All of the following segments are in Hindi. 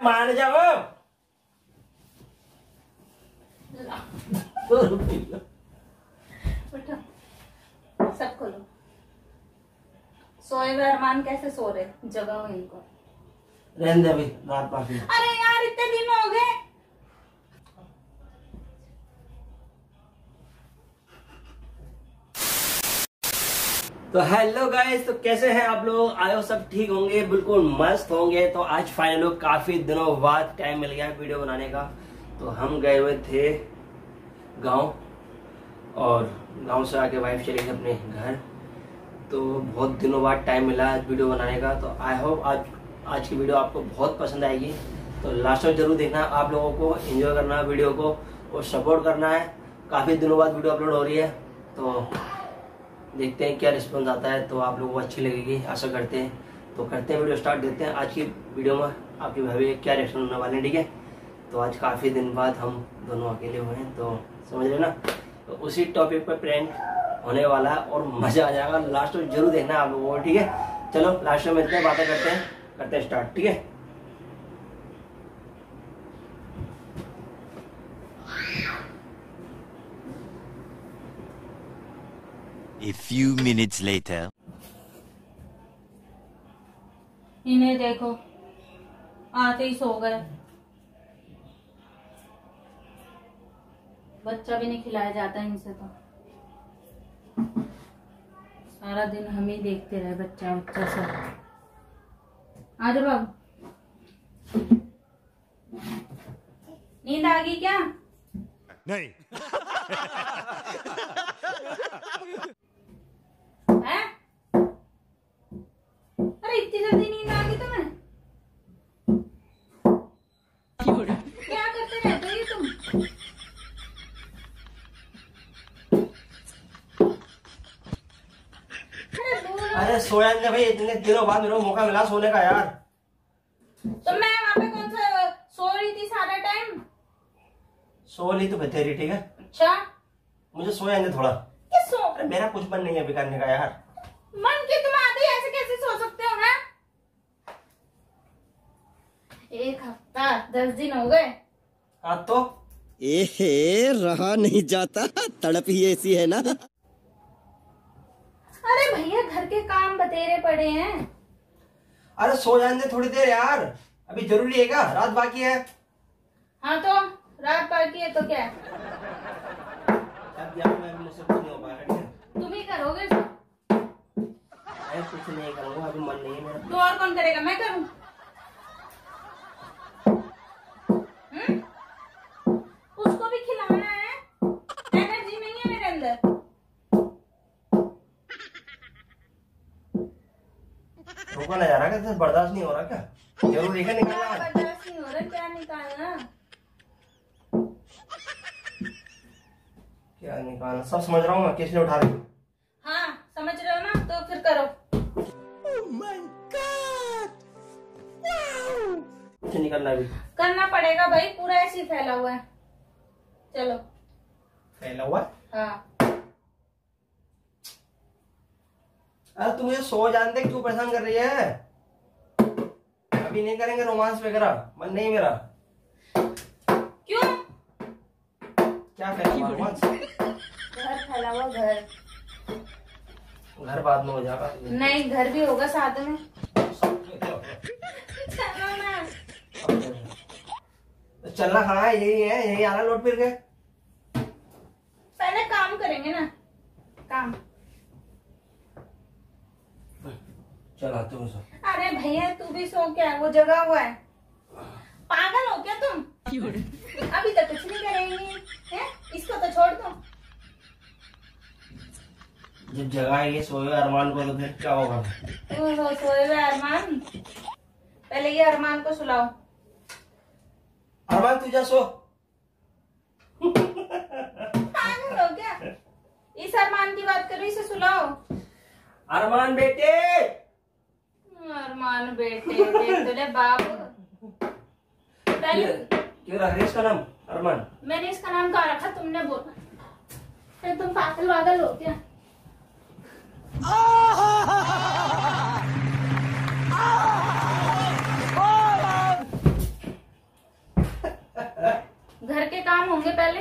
मान जाओ। उठो, सब खोलो। सोए हुए अरमान कैसे सो रहे? जगाओ इनको। रहने दे अभी, रात बाकी। अरे यार इतने दिन हो गए। तो हेलो गाइस, तो कैसे हैं आप लोग? आयो सब ठीक होंगे, बिल्कुल मस्त होंगे। तो आज फाइनली काफी दिनों बाद टाइम मिल गया वीडियो बनाने का। तो हम गए हुए थे गांव, और गांव से आके वाइफ चली गई अपने घर। तो बहुत दिनों बाद टाइम मिला आज वीडियो बनाने का। तो आई होप आज की वीडियो आपको बहुत पसंद आएगी। तो लास्ट तक जरूर देखना। आप लोगों को एंजॉय करना है वीडियो को और सपोर्ट करना है। काफी दिनों बाद वीडियो अपलोड हो रही है, तो देखते हैं क्या रिस्पॉन्स आता है। तो आप लोगों को अच्छी लगेगी, आशा करते हैं। तो करते हैं वीडियो स्टार्ट, देखते हैं आज की वीडियो में आपकी भाभी क्या रिएक्शन होने वाले हैं। ठीक है, तो आज काफ़ी दिन बाद हम दोनों अकेले हुए हैं, तो समझ रहे ना। तो उसी टॉपिक पर प्रैंक होने वाला है और मज़ा आ जाएगा। लास्ट में जरूर देखना आप लोगों को। ठीक है, चलो लास्ट में मिलते हैं, बातें करते हैं स्टार्ट। ठीक है, A few minutes later. इन्हें देखो, आते ही सो गए। बच्चा भी नहीं खिलाया जाता इनसे, तो सारा दिन हम ही देखते रहे बच्चा सब। आजा बाबू, नींद आ गई क्या? नहीं। है? अरे इतनी जल्दी नींद आ गई तुम्हें? क्या करते रहते हो ये तुम? अरे सोया नहीं भाई, इतने दिनों बाद मेरे को मौका मिला सोने का यार। तो मैं वहाँ पे कौन सा सो रही थी सारा टाइम? सो ली तो बतेरी। ठीक है, अच्छा, मुझे सोया नहीं थोड़ा। सो अरे मेरा कुछ मन नहीं है अभी करने का यार। मन की तुम आते ही ऐसे कैसे सो सकते हो? हैं? 1 हफ्ता 10 दिन हो गए। हाँ तो एहे, रहा नहीं जाता, तड़प ही ऐसी है ना। अरे भैया, घर के काम बतेरे पड़े हैं। अरे सो जाने दे थोड़ी देर यार, अभी जरूरी है क्या? रात बाकी है। हाँ तो रात बाकी है तो क्या? मुझसे कुछ नहीं हो पाएगा। ठीक है, तुम ही करोगे। मैं कुछ नहीं करूँगा, अभी मन नहीं है मेरा। तो और कौन करेगा? मैं करूँ? उसको भी खिलाना है, एनर्जी नहीं है मेरे अंदर। रोका नहीं जा रहा क्या? बर्दाश्त नहीं हो रहा क्या? जरूरी है निकालना है। बर्दाश्त नहीं हो रहा, क्या निकालना? क्या निकालना सब समझ रहा हूँ मैं, किसने उठा दी। हाँ समझ रहे हो ना, तो फिर करो। Oh my God! Wow! कुछ निकलना भी करना पड़ेगा भाई, पूरा ऐसे ही फैला हुआ है। चलो फैला हुआ। हाँ। अरे तू मुझे सो जानते क्यों परेशान कर रही है? अभी नहीं करेंगे रोमांस वगैरह, मन नहीं मेरा। क्यों? क्या फैला हुआ रोमांस? घर फैला हुआ, घर घर बाद में हो जाएगा। नहीं, घर भी होगा साथ में। चलो ना। चलना कहाँ है? यही है, यही आना लौट फिर के। पहले काम करेंगे ना, काम। चला तुम सो। अरे भैया तू भी सो, क्या वो जगा हुआ है? पागल हो क्या तुम? अभी तक कुछ नहीं करेंगी है? इसको तो छोड़ दो। जब जगाएंगे सोए अरमान को तो फिर क्या होगा? सोए हुए अरमान, पहले ये अरमान को सुलाओ। अरमान तू जा सो। पागल हो क्या? इस अरमान की बात करो, इसे सुलाओ। अरमान बेटे। अरमान बेटे देख तो ले बाप। क्यों रख रही इसका नाम अरमान? मैंने इसका नाम कहा रखा, तुमने बोला। फिर तुम पागल वागल हो क्या? घर के काम होंगे पहले,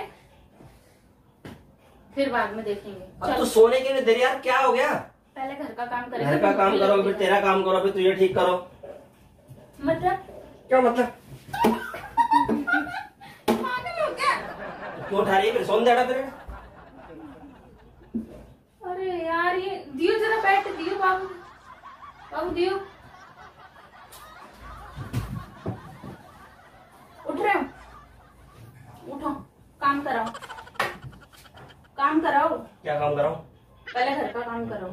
फिर बाद में देखेंगे। अब तो सोने के लिए देर यार, क्या हो गया? पहले घर का काम करेंगे। घर का काम करो, फिर तेरा काम करो, फिर तुझे ठीक करो। मतलब क्या मतलब? पागल हो क्या? क्यों उठा रही है? फिर सोन देड़ा फिर। अरे यार ये दियो, जरा बैठ, दियो बाबू, बाबू दियो, उठ रहे हो? उठो, काम कराओ, काम कराओ। क्या काम कराओ? पहले घर का काम कराओ।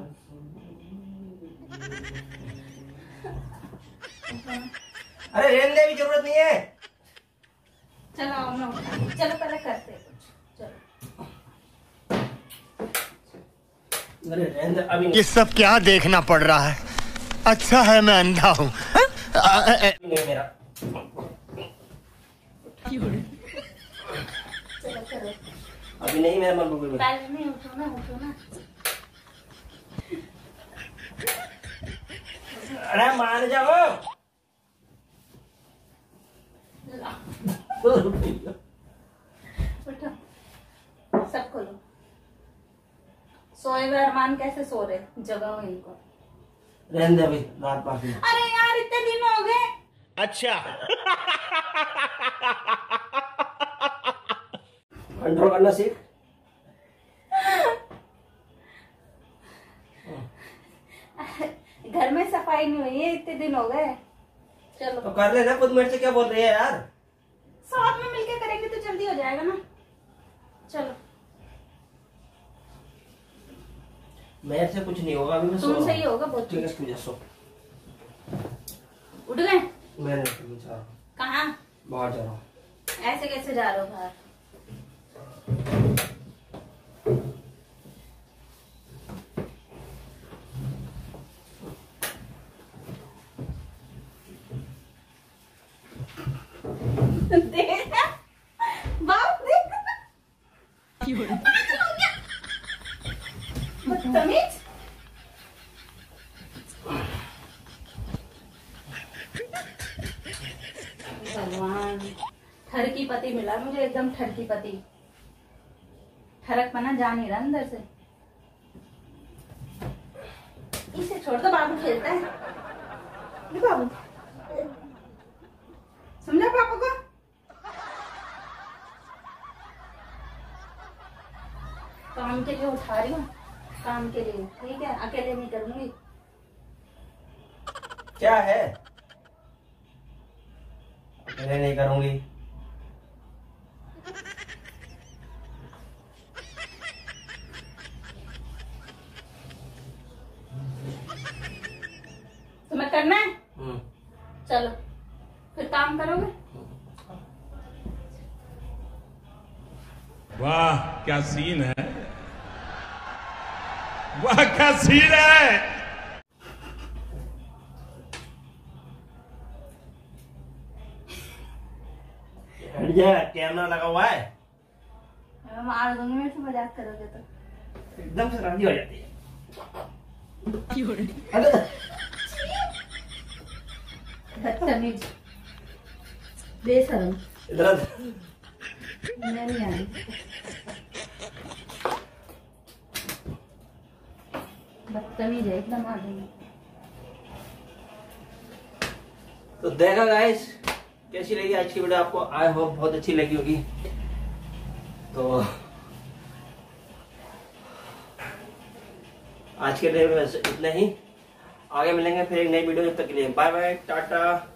अरे रहने की जरूरत नहीं है। चलो आओ ना, चलो पहले करते हैं कुछ, चलो। अरे रहने दे, अभी नहीं। ये सब क्या देखना पड़ रहा है? अच्छा है मैं अंधा हूँ। नहीं मेरा। चलो करो, अभी नहीं मेरा मन बिल्कुल भी। पहले नहीं, उठो ना, उठो ना। अरे मान जाओ। उठो, सब खोलो। सोए हुए अरमान कैसे सो रहे? जगाओ इनको। रहने दे, अभी रात बाकी है। अरे यार इतने दिन हो गए। अच्छा। कंट्रोल करना सीख। घर में सफाई नहीं हुई है, इतने दिन हो गए। चलो तो कर लेना खुद, मेरे से क्या बोल रही है यार? साथ में मिलके करेंगे तो जल्दी हो जाएगा ना। चलो मेरे से कुछ नहीं होगा, अभी मैं सो रहा हूँ। तुमसे ही होगा बहुत। ठीक है, तुझे सो। उठ गए? मैंने जा रहा हूँ, कहाँ? बाहर जा रहा हूँ। ऐसे कैसे जा रहे हो बाहर? देख बाप, देख बदतमीज। भगवान, ठरकी पति मिला मुझे, एकदम ठरकी पति। ठरक पना जा नहीं रहा अंदर से। इसे छोड़ दो, बाबू खेलता है। ये बाबू समझा पापा को? काम के लिए उठा रही हूँ, काम के लिए, ठीक है? अकेले नहीं करूंगी। क्या है? अकेले नहीं करूंगी। तुम्हें करना है? चलो फिर काम करोगे। वाह क्या सीन है, वाह क्या सीन है। हट जा, कैमरा लगा हुआ है। मैं मार दूंगी मेरे से मजाक करोगे तो। एकदम से राजी हो जाती है। अरे बदतमीज, बेशरम। इधर मैं नहीं आई। बदतमीज है एकदम आदमी। तो देखा गाइस, कैसी लगी आज की वीडियो आपको? आई होप बहुत अच्छी लगी होगी। तो आज के लिए बस इतना ही। आगे मिलेंगे फिर एक नई वीडियो, जब तक के लिए बाय बाय, टाटा।